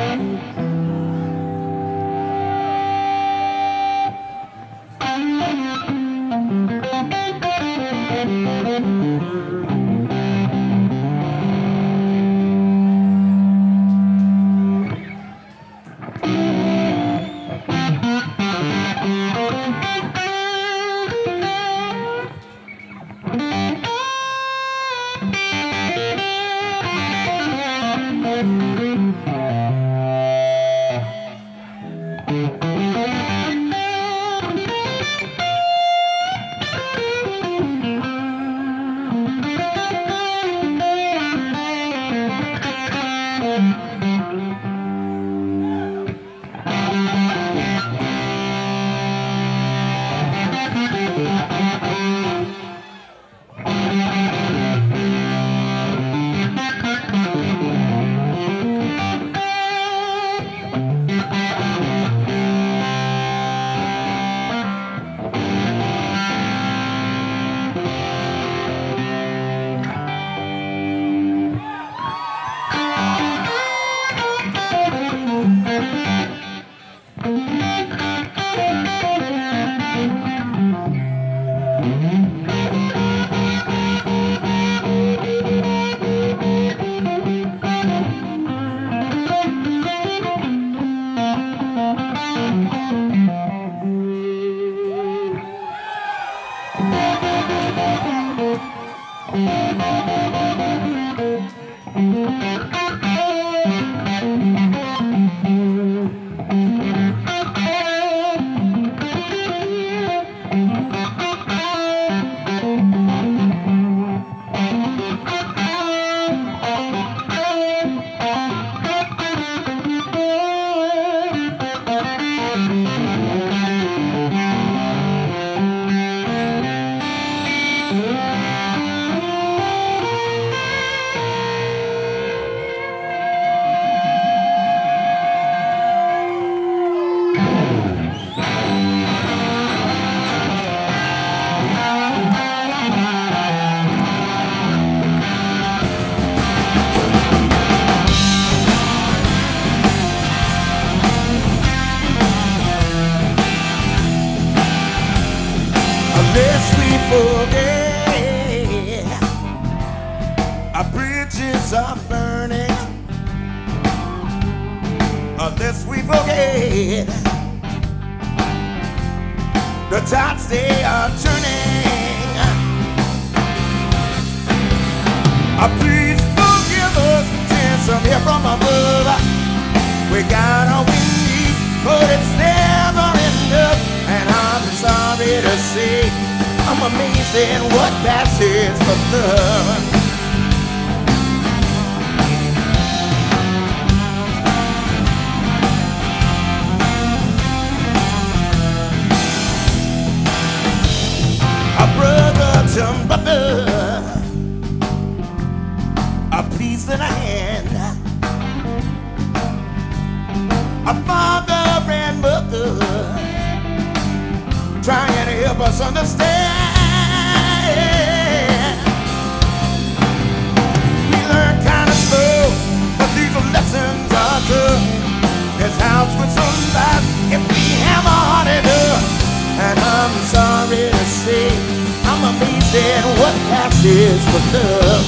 Unless we forget, the tides they are turning. Please forgive us, send some help from above. We got all we need, but it's never enough. And I'm sorry to say, I'm amazed at what passes for love. Brother to brother, please lend a hand. A father and mother trying to help us understand. We learn kind of slow, but these lessons are true. It's how to survive if we have a heart enough. And I'm sorry to say, I'm amazed at what passes for love.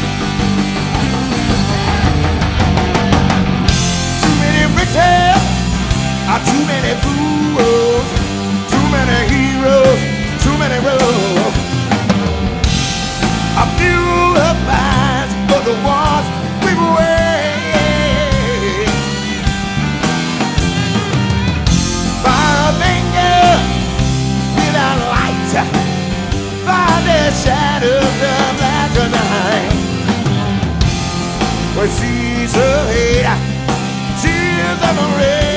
Too many riches, too many fools, too many heroes, too many roads. A few advice for the ones we've waited. Fire a finger without light, by the shadows of black night, where seas of hate, tears of rain.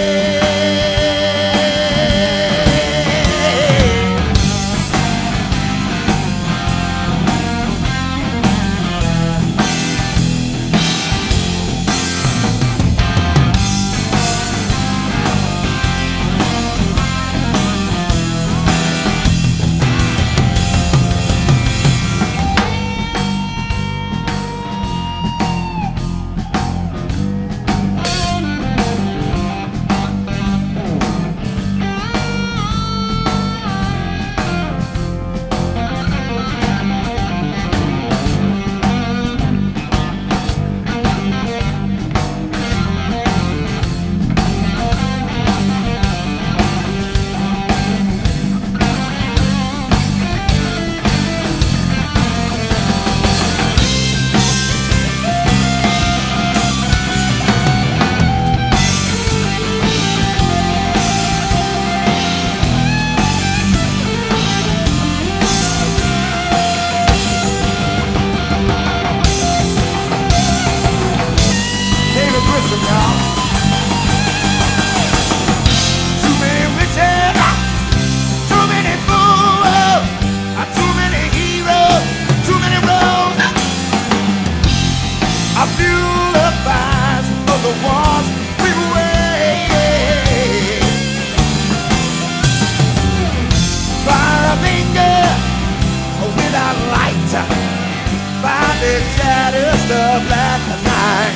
the black night,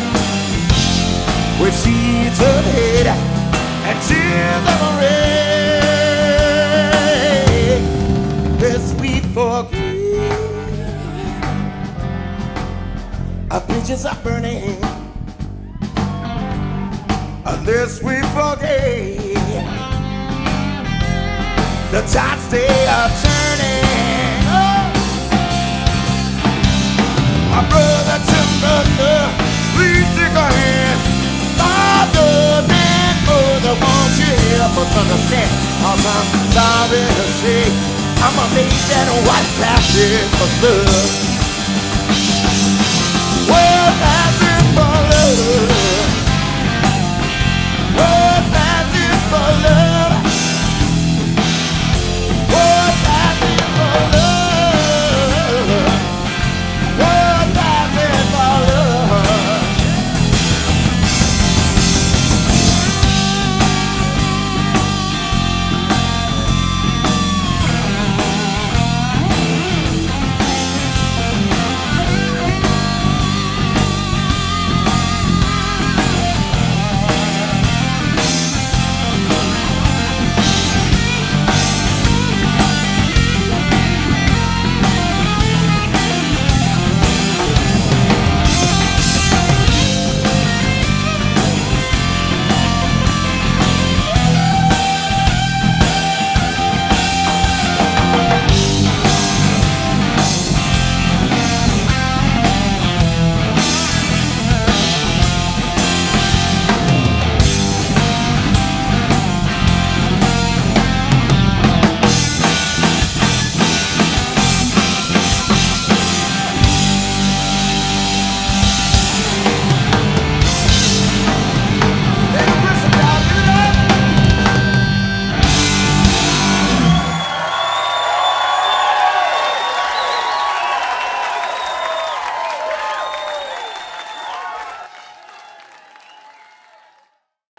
with seeds of hate and tears of rain. Lest we forget, our bridges are burning. Unless we forget, the tides they are turning. Oh. My brother to brother, please take a hand. Father and mother, won't you help us understand? 'Cause I'm sorry to say, I'm amazed at what passion for love. Well, that's